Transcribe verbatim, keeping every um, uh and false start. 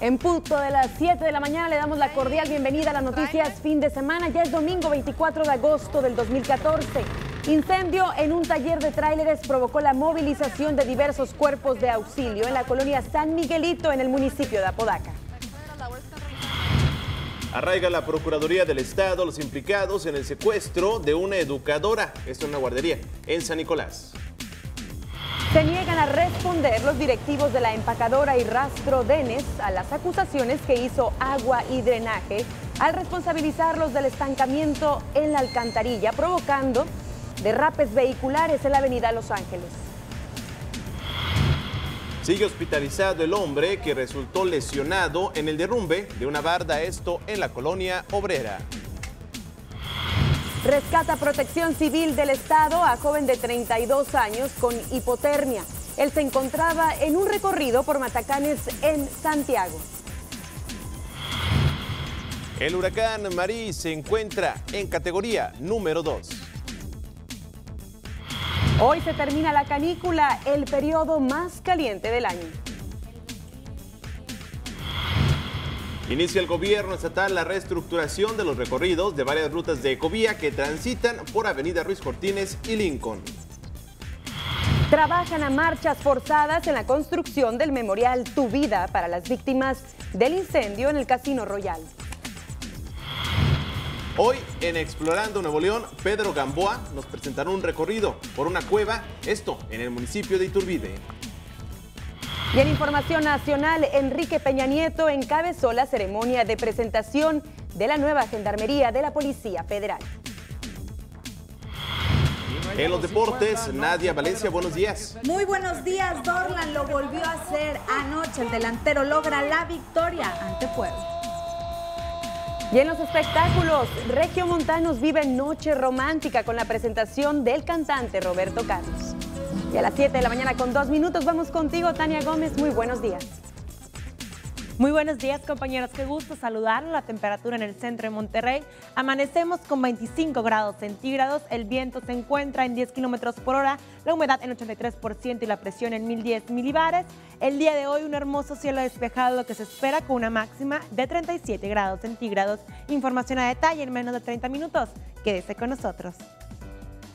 En punto de las siete de la mañana le damos la cordial bienvenida a las noticias fin de semana. Ya es domingo veinticuatro de agosto del dos mil catorce. Incendio en un taller de tráileres provocó la movilización de diversos cuerpos de auxilio en la colonia San Miguelito, en el municipio de Apodaca. Arraiga la Procuraduría del Estado los implicados en el secuestro de una educadora, esto en una guardería, en San Nicolás. Se niegan a responder los directivos de la empacadora y Rastro Denes a las acusaciones que hizo Agua y Drenaje al responsabilizarlos del estancamiento en la alcantarilla, provocando derrapes vehiculares en la avenida Los Ángeles. Sigue hospitalizado el hombre que resultó lesionado en el derrumbe de una barda, esto en la colonia obrera. Rescata Protección Civil del Estado a joven de treinta y dos años con hipotermia. Él se encontraba en un recorrido por Matacanes en Santiago. El huracán Marí se encuentra en categoría número dos. Hoy se termina la canícula, el periodo más caliente del año. Inicia el gobierno estatal la reestructuración de los recorridos de varias rutas de Ecovía que transitan por Avenida Ruiz Cortines y Lincoln. Trabajan a marchas forzadas en la construcción del memorial Tu Vida para las víctimas del incendio en el Casino Royal. Hoy en Explorando Nuevo León, Pedro Gamboa nos presentará un recorrido por una cueva, esto en el municipio de Iturbide. Y en información nacional, Enrique Peña Nieto encabezó la ceremonia de presentación de la nueva Gendarmería de la Policía Federal. En los deportes, Nadia Valencia, buenos días. Muy buenos días, Dorlan lo volvió a hacer anoche. El delantero logra la victoria ante Puebla. Y en los espectáculos, Regiomontanos vive noche romántica con la presentación del cantante Roberto Carlos. Y a las siete de la mañana con dos minutos vamos contigo, Tania Gómez. Muy buenos días. Muy buenos días, compañeros. Qué gusto saludarlos. La temperatura en el centro de Monterrey. Amanecemos con veinticinco grados centígrados. El viento se encuentra en diez kilómetros por hora. La humedad en ochenta y tres por ciento y la presión en mil diez milibares. El día de hoy un hermoso cielo despejado, lo que se espera con una máxima de treinta y siete grados centígrados. Información a detalle en menos de treinta minutos. Quédese con nosotros.